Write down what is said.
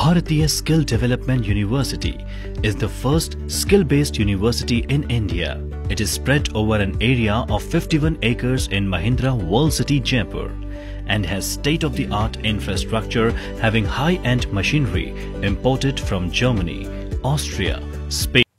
Bhartiya Skill Development University is the first skill-based university in India. It is spread over an area of 51 acres in Mahindra World City, Jaipur, and has state-of-the-art infrastructure having high-end machinery imported from Germany, Austria, Spain.